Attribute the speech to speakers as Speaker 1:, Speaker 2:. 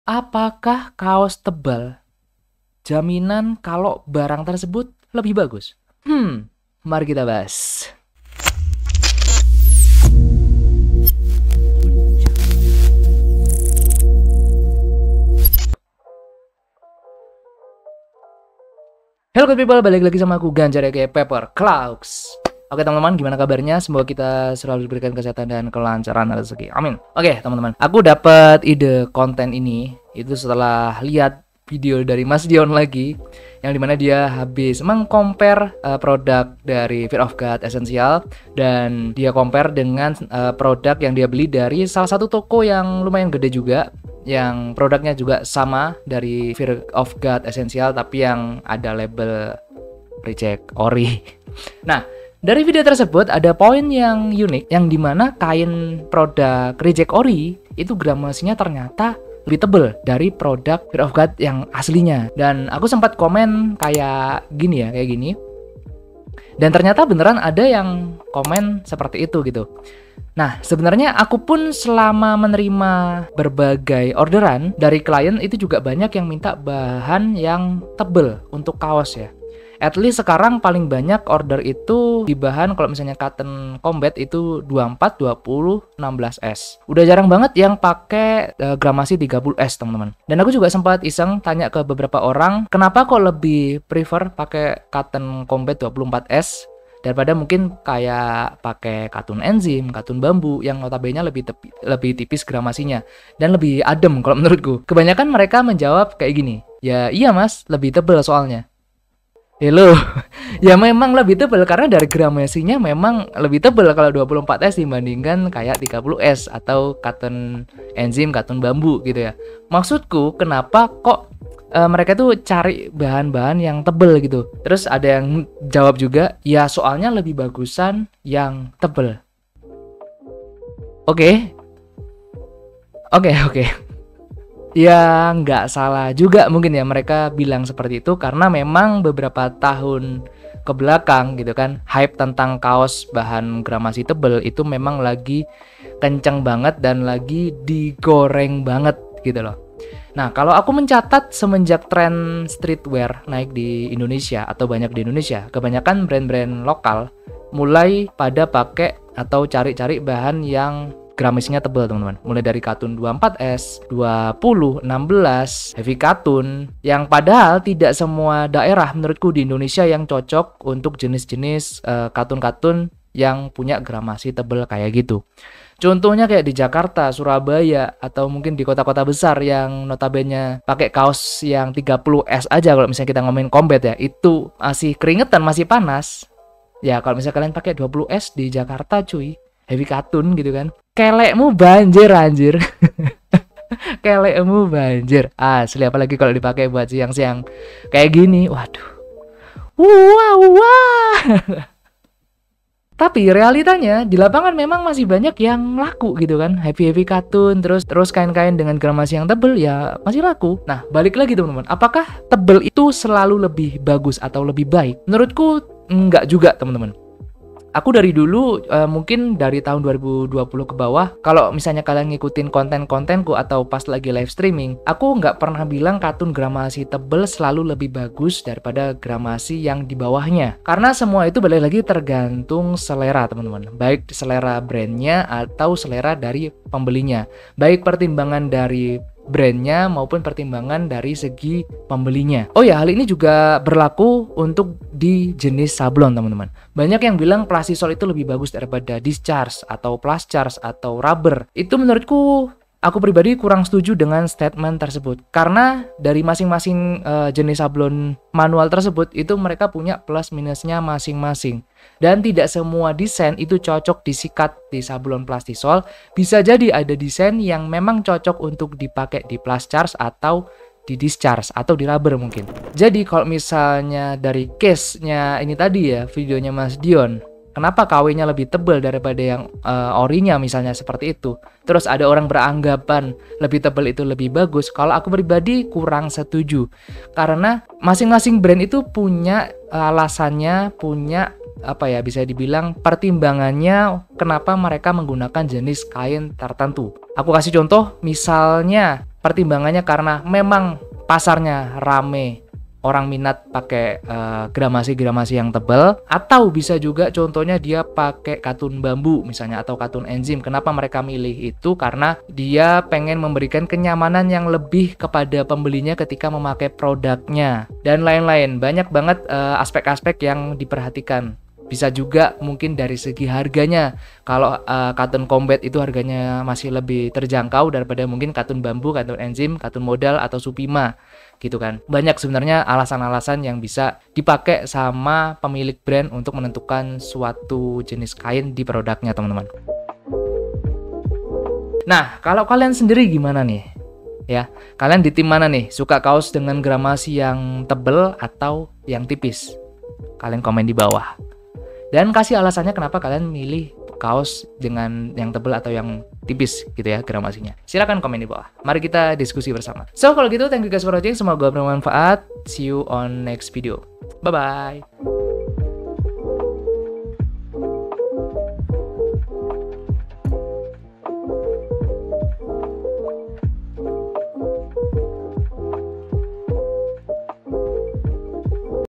Speaker 1: Apakah kaos tebal jaminan kalau barang tersebut lebih bagus? Mari kita bahas. Hello good people, balik lagi sama aku Ganjar ya kayak Pepper Clouds. Oke teman-teman, gimana kabarnya? Semoga kita selalu diberikan kesehatan dan kelancaran rezeki. Amin. Oke teman-teman, aku dapat ide konten ini itu setelah lihat video dari Mas Dion lagi, yang dimana dia habis mengcompare produk dari Fear of God Essential, dan dia compare dengan produk yang dia beli dari salah satu toko yang lumayan gede juga, yang produknya juga sama dari Fear of God Essential tapi yang ada label reject ori. Nah, dari video tersebut ada poin yang unik, yang dimana kain produk reject ori itu gramasinya ternyata lebih tebal dari produk Fear of God yang aslinya. Dan aku sempat komen kayak gini ya, kayak gini. Dan ternyata beneran ada yang komen seperti itu gitu. Nah, sebenarnya aku pun selama menerima berbagai orderan dari klien itu juga banyak yang minta bahan yang tebel untuk kaos ya. At least sekarang paling banyak order itu di bahan kalau misalnya cotton combat itu 24, 20, 16S. Udah jarang banget yang pakai gramasi 30S, teman-teman. Dan aku juga sempat iseng tanya ke beberapa orang, kenapa kok lebih prefer pakai cotton combat 24S daripada mungkin kayak pakai katun enzim, katun bambu yang notabene lebih tipis gramasinya dan lebih adem kalau menurutku. Kebanyakan mereka menjawab kayak gini, ya iya mas, lebih tebal soalnya. Hello, ya memang lebih tebal karena dari gramasinya memang lebih tebal kalau 24S dibandingkan kayak 30S atau katun enzim, katun bambu gitu ya. Maksudku kenapa kok mereka tuh cari bahan-bahan yang tebel gitu. Terus ada yang jawab juga, ya soalnya lebih bagusan yang tebel. Oke. Ya nggak salah juga mungkin ya mereka bilang seperti itu, karena memang beberapa tahun ke belakang gitu kan, hype tentang kaos bahan gramasi tebel itu memang lagi kencang banget dan lagi digoreng banget gitu loh. Nah, kalau aku mencatat semenjak tren streetwear naik di Indonesia atau banyak di Indonesia, kebanyakan brand-brand lokal mulai pada pakai atau cari-cari bahan yang gramasinya tebal, teman-teman. Mulai dari katun 24S, 20, 16, heavy katun, yang padahal tidak semua daerah menurutku di Indonesia yang cocok untuk jenis-jenis katun-katun yang punya gramasi tebal kayak gitu. Contohnya kayak di Jakarta, Surabaya, atau mungkin di kota-kota besar yang notabene pakai kaos yang 30S aja kalau misalnya kita ngomongin combat ya, itu masih keringetan, masih panas. Ya kalau misalnya kalian pakai 20S di Jakarta cuy, heavy katun gitu kan, kelekmu banjir anjir. Kelekmu banjir asli, apalagi kalau dipakai buat siang-siang kayak gini, waduh. Wah. Tapi realitanya di lapangan memang masih banyak yang laku gitu kan, heavy katun, terus kain-kain dengan gramasi yang tebel ya masih laku. Nah, balik lagi teman-teman, apakah tebel itu selalu lebih bagus atau lebih baik? Menurutku enggak juga teman-teman. Aku dari dulu mungkin dari tahun 2020 ke bawah, kalau misalnya kalian ngikutin konten-kontenku atau pas lagi live streaming, aku nggak pernah bilang katun gramasi tebel selalu lebih bagus daripada gramasi yang di bawahnya. Karena semua itu balik lagi tergantung selera teman-teman, baik selera brandnya atau selera dari pembelinya, baik pertimbangan dari brandnya maupun pertimbangan dari segi pembelinya. Oh ya, hal ini juga berlaku untuk di jenis sablon teman-teman. Banyak yang bilang plastisol itu lebih bagus daripada discharge atau plus charge atau rubber. Itu menurutku, aku pribadi kurang setuju dengan statement tersebut, karena dari masing-masing jenis sablon manual tersebut itu mereka punya plus minusnya masing-masing. Dan tidak semua desain itu cocok disikat di sablon plastisol. Bisa jadi ada desain yang memang cocok untuk dipakai di plus charge atau di discharge atau di rubber mungkin. Jadi kalau misalnya dari case-nya ini tadi ya, videonya Mas Dion, kenapa KW-nya lebih tebal daripada yang orinya misalnya seperti itu. Terus ada orang beranggapan lebih tebal itu lebih bagus. Kalau aku pribadi kurang setuju. Karena masing-masing brand itu punya alasannya, punya apa ya, bisa dibilang pertimbangannya kenapa mereka menggunakan jenis kain tertentu. Aku kasih contoh, misalnya pertimbangannya karena memang pasarnya rame, orang minat pakai gramasi-gramasi yang tebal, atau bisa juga contohnya dia pakai katun bambu misalnya atau katun enzim. Kenapa mereka milih itu? Karena dia pengen memberikan kenyamanan yang lebih kepada pembelinya ketika memakai produknya dan lain-lain. Banyak banget aspek-aspek yang diperhatikan. Bisa juga mungkin dari segi harganya. Kalau katun combat itu harganya masih lebih terjangkau daripada mungkin katun bambu, katun enzim, katun modal atau supima gitu kan. Banyak sebenarnya alasan-alasan yang bisa dipakai sama pemilik brand untuk menentukan suatu jenis kain di produknya, teman-teman. Nah, kalau kalian sendiri gimana nih? Ya, kalian di tim mana nih? Suka kaos dengan gramasi yang tebel atau yang tipis? Kalian komen di bawah. Dan kasih alasannya kenapa kalian milih kaos dengan yang tebal atau yang tipis gitu ya gramasinya. Silahkan komen di bawah. Mari kita diskusi bersama. So, kalau gitu thank you guys for watching. Semoga bermanfaat. See you on next video. Bye-bye.